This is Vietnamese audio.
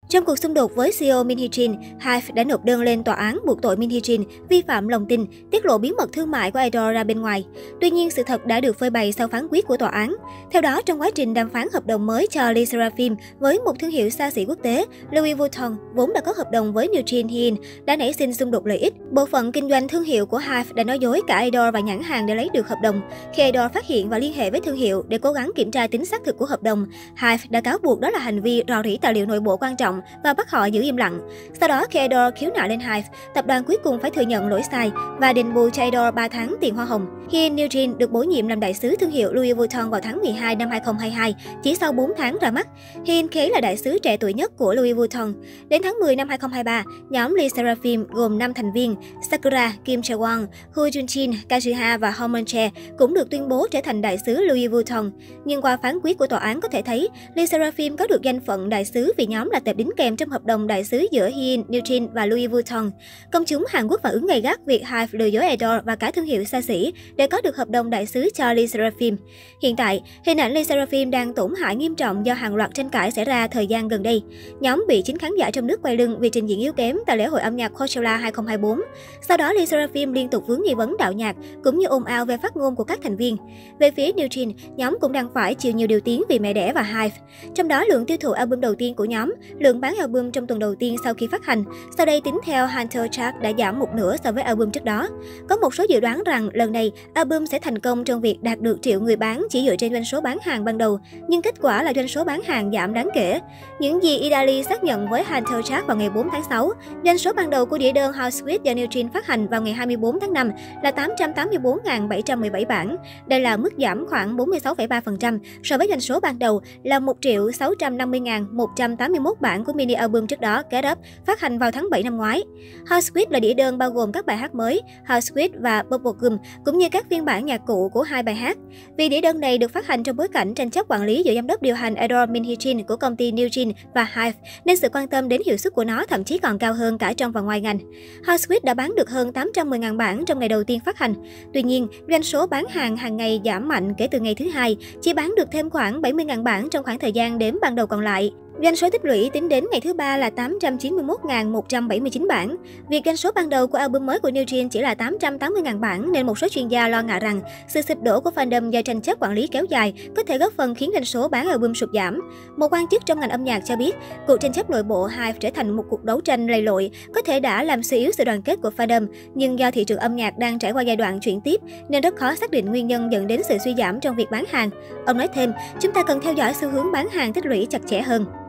Trong cuộc xung đột với CEO Min Hee Jin, HYBE đã nộp đơn lên tòa án buộc tội Min Hee Jin vi phạm lòng tin, tiết lộ bí mật thương mại của idol ra bên ngoài. Tuy nhiên, sự thật đã được phơi bày sau phán quyết của tòa án. Theo đó, trong quá trình đàm phán hợp đồng mới cho Lee Seraphim với một thương hiệu xa xỉ quốc tế, Louis Vuitton vốn đã có hợp đồng với Eugene Hein đã nảy sinh xung đột lợi ích. Bộ phận kinh doanh thương hiệu của HYBE đã nói dối cả idol và nhãn hàng để lấy được hợp đồng. Khi idol phát hiện và liên hệ với thương hiệu để cố gắng kiểm tra tính xác thực của hợp đồng, HYBE đã cáo buộc đó là hành vi rò rỉ tài liệu nội bộ quan trọng và bắt họ giữ im lặng. Sau đó, khi idol khiếu nại lên HYBE, tập đoàn cuối cùng phải thừa nhận lỗi sai và đền bù cho idol 3 tháng tiền hoa hồng. Hein Eugene được bổ nhiệm làm đại sứ thương hiệu Louis Vuitton vào tháng 12 năm 2022, chỉ sau 4 tháng ra mắt. Hein khế là đại sứ trẻ tuổi nhất của Louis Vuitton. Đến tháng 10 năm 2023, nhóm Lee Seraphim gồm 5 thành viên Sakura, Kim Chae-won, Hu Jun-jin, Kazuha và Hong Mon-che cũng được tuyên bố trở thành đại sứ Louis Vuitton. Nhưng qua phán quyết của tòa án có thể thấy, Lee Seraphim có được danh phận đại sứ vì nhóm là tệp đính kèm trong hợp đồng đại sứ giữa Hein Eugene và Louis Vuitton. Công chúng Hàn Quốc phản ứng gay gắt việc HYBE lừa dối idol và cả thương hiệu xa xỉ để có được hợp đồng đại sứ cho Lee Seraphim. Hiện tại, hình ảnh Lee Seraphim đang tổn hại nghiêm trọng do hàng loạt tranh cãi xảy ra thời gian gần đây. Nhóm bị chính khán giả trong nước quay lưng vì trình diễn yếu kém tại lễ hội âm nhạc Coachella 2024. Sau đó, Lee Seraphim liên tục vướng nghi vấn đạo nhạc cũng như ồn ào về phát ngôn của các thành viên. Về phía Eugene, nhóm cũng đang phải chịu nhiều điều tiếng vì mẹ đẻ và HYBE. Trong đó, lượng tiêu thụ album đầu tiên của nhóm, lượng bán album trong tuần đầu tiên sau khi phát hành, sau đây tính theo Hunter Chart đã giảm một nửa so với album trước đó. Có một số dự đoán rằng lần này album sẽ thành công trong việc đạt được triệu người bán chỉ dựa trên doanh số bán hàng ban đầu, nhưng kết quả là doanh số bán hàng giảm đáng kể. Những gì Idali xác nhận với Hunter Chart vào ngày 4 tháng 6, doanh số ban đầu của đĩa đơn House Sweet do Eugene phát hành vào ngày 24 tháng 5 là 884.717 bản. Đây là mức giảm khoảng 46,3% so với doanh số ban đầu là 1.650.181 bản của mini album trước đó Get Up phát hành vào tháng 7 năm ngoái. House Sweet là đĩa đơn bao gồm các bài hát mới House Sweet và Bubblegum cũng như các phiên bản nhạc cụ của hai bài hát. Vì đĩa đơn này được phát hành trong bối cảnh tranh chấp quản lý giữa giám đốc điều hành idol Min Hee Jin của công ty Newjeans và HYBE, nên sự quan tâm đến hiệu suất của nó thậm chí còn cao hơn cả trong và ngoài ngành. House Sweet đã bán được hơn 810.000 bản trong ngày đầu tiên phát hành. Tuy nhiên, doanh số bán hàng hàng ngày giảm mạnh kể từ ngày thứ hai, chỉ bán được thêm khoảng 70.000 bản trong khoảng thời gian đếm ban đầu còn lại. Doanh số tích lũy tính đến ngày thứ ba là 891.179 bản. Việc doanh số ban đầu của album mới của Newjeans chỉ là 880.000 bản nên một số chuyên gia lo ngại rằng sự sụp đổ của fandom do tranh chấp quản lý kéo dài có thể góp phần khiến doanh số bán album sụt giảm. Một quan chức trong ngành âm nhạc cho biết, cuộc tranh chấp nội bộ HYBE trở thành một cuộc đấu tranh lầy lội, có thể đã làm suy yếu sự đoàn kết của fandom, nhưng do thị trường âm nhạc đang trải qua giai đoạn chuyển tiếp nên rất khó xác định nguyên nhân dẫn đến sự suy giảm trong việc bán hàng. Ông nói thêm, chúng ta cần theo dõi xu hướng bán hàng tích lũy chặt chẽ hơn.